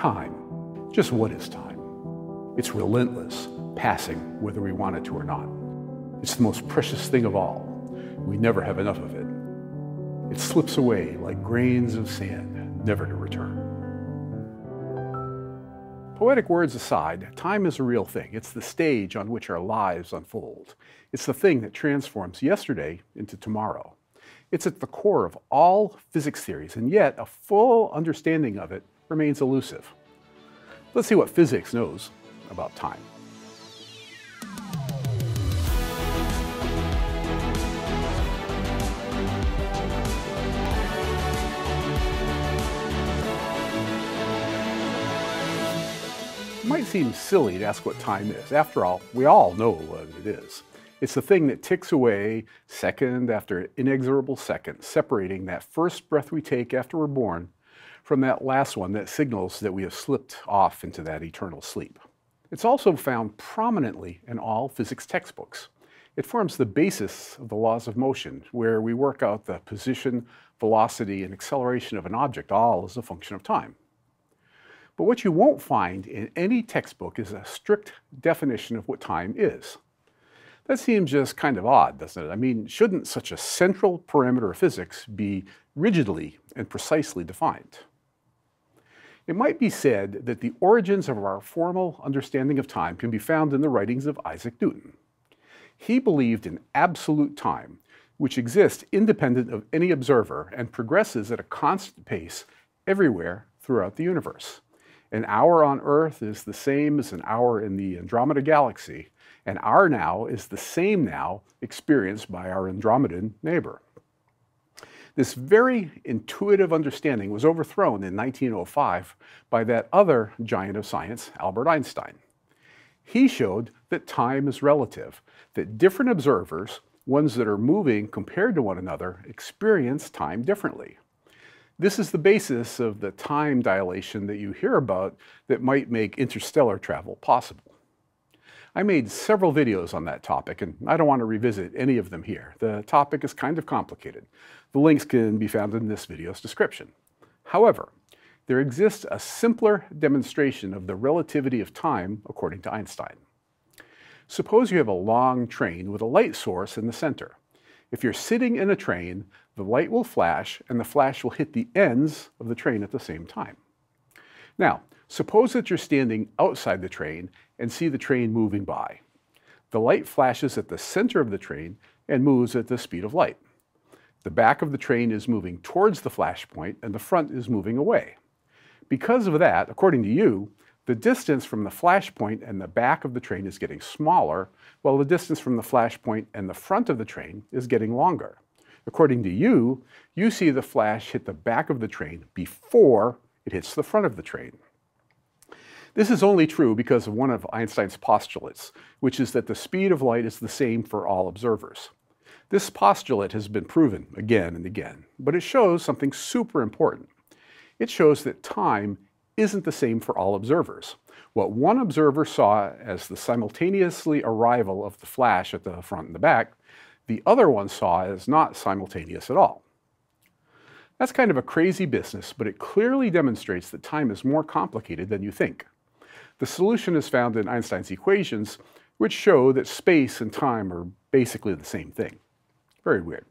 Time. Just what is time? It's relentless, passing whether we want it to or not. It's the most precious thing of all. We never have enough of it. It slips away like grains of sand, never to return. Poetic words aside, time is a real thing. It's the stage on which our lives unfold. It's the thing that transforms yesterday into tomorrow. It's at the core of all physics theories, and yet a full understanding of it remains elusive. Let's see what physics knows about time. It might seem silly to ask what time is. After all, we all know what it is. It's the thing that ticks away second after inexorable second, separating that first breath we take after we're born from that last one that signals that we have slipped off into that eternal sleep. It's also found prominently in all physics textbooks. It forms the basis of the laws of motion, where we work out the position, velocity, and acceleration of an object, all as a function of time. But what you won't find in any textbook is a strict definition of what time is. That seems just kind of odd, doesn't it? I mean, shouldn't such a central parameter of physics be rigidly and precisely defined? It might be said that the origins of our formal understanding of time can be found in the writings of Isaac Newton. He believed in absolute time, which exists independent of any observer and progresses at a constant pace everywhere throughout the universe. An hour on Earth is the same as an hour in the Andromeda galaxy, and our now is the same now experienced by our Andromedan neighbor. This very intuitive understanding was overthrown in 1905 by that other giant of science, Albert Einstein. He showed that time is relative, that different observers, ones that are moving compared to one another, experience time differently. This is the basis of the time dilation that you hear about that might make interstellar travel possible. I made several videos on that topic, and I don't want to revisit any of them here. The topic is kind of complicated. The links can be found in this video's description. However, there exists a simpler demonstration of the relativity of time according to Einstein. Suppose you have a long train with a light source in the center. If you're sitting in a train, the light will flash, and the flash will hit the ends of the train at the same time. Now, suppose that you're standing outside the train and see the train moving by. The light flashes at the center of the train and moves at the speed of light. The back of the train is moving towards the flash point, and the front is moving away. Because of that, according to you, the distance from the flash point and the back of the train is getting smaller, while the distance from the flash point and the front of the train is getting longer. According to you, you see the flash hit the back of the train before it hits the front of the train. This is only true because of one of Einstein's postulates, which is that the speed of light is the same for all observers. This postulate has been proven again and again, but it shows something super important. It shows that time isn't the same for all observers. What one observer saw as the simultaneously arrival of the flash at the front and the back, the other one saw as not simultaneous at all. That's kind of a crazy business, but it clearly demonstrates that time is more complicated than you think. The solution is found in Einstein's equations, which show that space and time are basically the same thing. Very weird.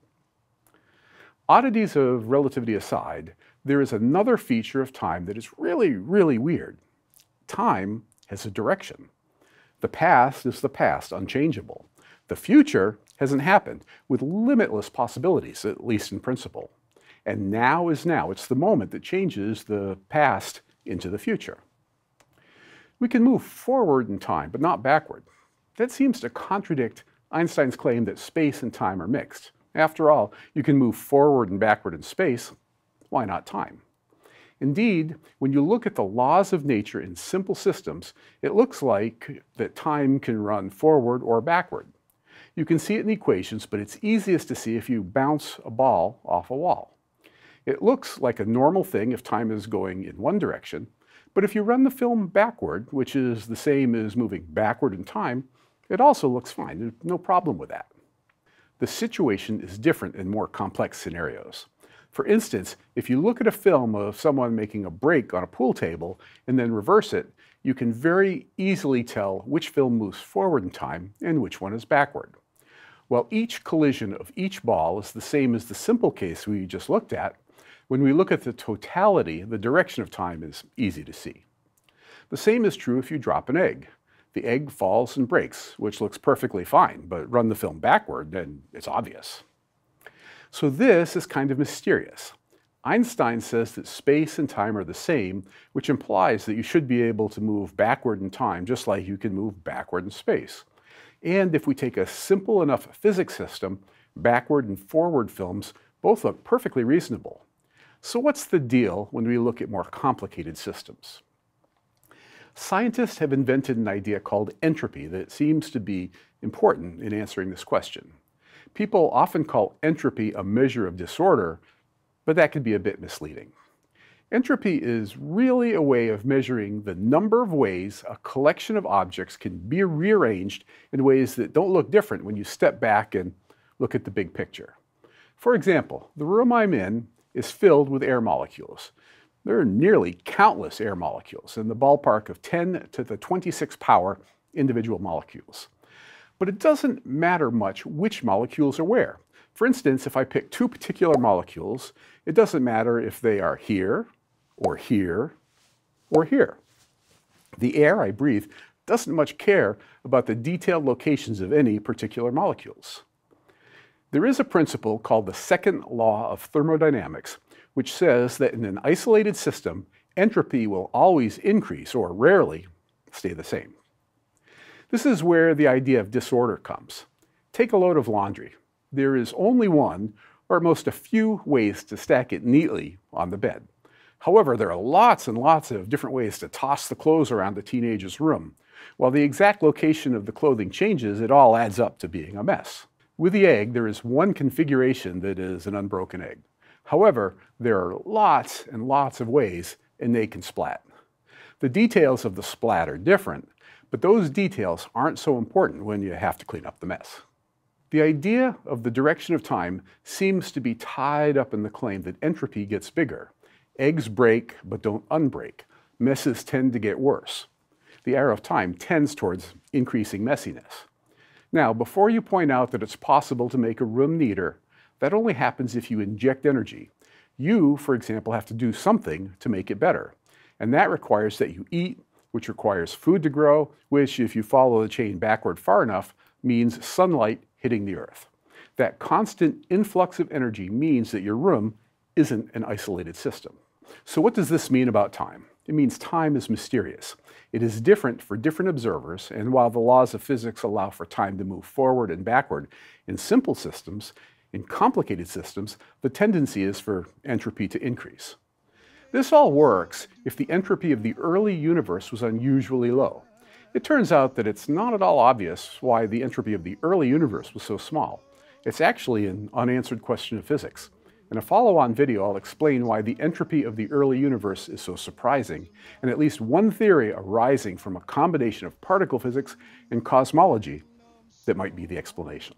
Oddities of relativity aside, there is another feature of time that is really, really weird. Time has a direction. The past is the past, unchangeable. The future hasn't happened, with limitless possibilities, at least in principle. And now is now. It's the moment that changes the past into the future. We can move forward in time, but not backward. That seems to contradict Einstein's claim that space and time are mixed. After all, you can move forward and backward in space. Why not time? Indeed, when you look at the laws of nature in simple systems, it looks like that time can run forward or backward. You can see it in the equations, but it's easiest to see if you bounce a ball off a wall. It looks like a normal thing if time is going in one direction, but if you run the film backward, which is the same as moving backward in time, it also looks fine. There's no problem with that. The situation is different in more complex scenarios. For instance, if you look at a film of someone making a break on a pool table and then reverse it, you can very easily tell which film moves forward in time and which one is backward. While each collision of each ball is the same as the simple case we just looked at, when we look at the totality, the direction of time is easy to see. The same is true if you drop an egg. The egg falls and breaks, which looks perfectly fine, but run the film backward and it's obvious. So this is kind of mysterious. Einstein says that space and time are the same, which implies that you should be able to move backward in time just like you can move backward in space. And if we take a simple enough physics system, backward and forward films both look perfectly reasonable. So what's the deal when we look at more complicated systems? Scientists have invented an idea called entropy that seems to be important in answering this question. People often call entropy a measure of disorder, but that can be a bit misleading. Entropy is really a way of measuring the number of ways a collection of objects can be rearranged in ways that don't look different when you step back and look at the big picture. For example, the room I'm in is filled with air molecules. There are nearly countless air molecules in the ballpark of 10 to the 26th power individual molecules. But it doesn't matter much which molecules are where. For instance, if I pick two particular molecules, it doesn't matter if they are here, or here, or here. The air I breathe doesn't much care about the detailed locations of any particular molecules. There is a principle called the second law of thermodynamics, which says that in an isolated system, entropy will always increase or rarely stay the same. This is where the idea of disorder comes. Take a load of laundry. There is only one, or at most a few, ways to stack it neatly on the bed. However, there are lots and lots of different ways to toss the clothes around the teenager's room. While the exact location of the clothing changes, it all adds up to being a mess. With the egg, there is one configuration that is an unbroken egg. However, there are lots and lots of ways, and they can splat. The details of the splat are different, but those details aren't so important when you have to clean up the mess. The idea of the direction of time seems to be tied up in the claim that entropy gets bigger. Eggs break, but don't unbreak. Messes tend to get worse. The arrow of time tends towards increasing messiness. Now, before you point out that it's possible to make a room neater, that only happens if you inject energy. You, for example, have to do something to make it better. And that requires that you eat, which requires food to grow, which, if you follow the chain backward far enough, means sunlight hitting the earth. That constant influx of energy means that your room isn't an isolated system. So what does this mean about time? It means time is mysterious. It is different for different observers, and while the laws of physics allow for time to move forward and backward in simple systems, in complicated systems, the tendency is for entropy to increase. This all works if the entropy of the early universe was unusually low. It turns out that it's not at all obvious why the entropy of the early universe was so small. It's actually an unanswered question of physics. In a follow-on video, I'll explain why the entropy of the early universe is so surprising, and at least one theory arising from a combination of particle physics and cosmology that might be the explanation.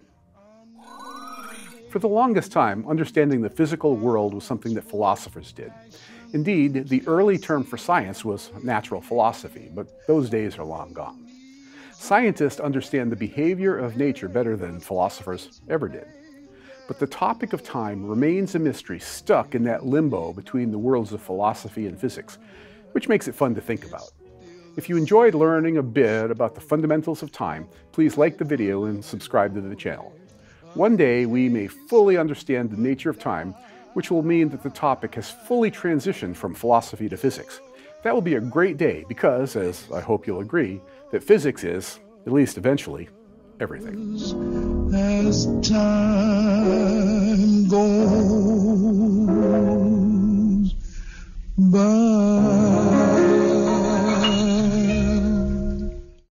For the longest time, understanding the physical world was something that philosophers did. Indeed, the early term for science was natural philosophy, but those days are long gone. Scientists understand the behavior of nature better than philosophers ever did. But the topic of time remains a mystery stuck in that limbo between the worlds of philosophy and physics, which makes it fun to think about. If you enjoyed learning a bit about the fundamentals of time, please like the video and subscribe to the channel. One day we may fully understand the nature of time, which will mean that the topic has fully transitioned from philosophy to physics. That will be a great day because, as I hope you'll agree, that physics is, at least eventually, everything. As time goes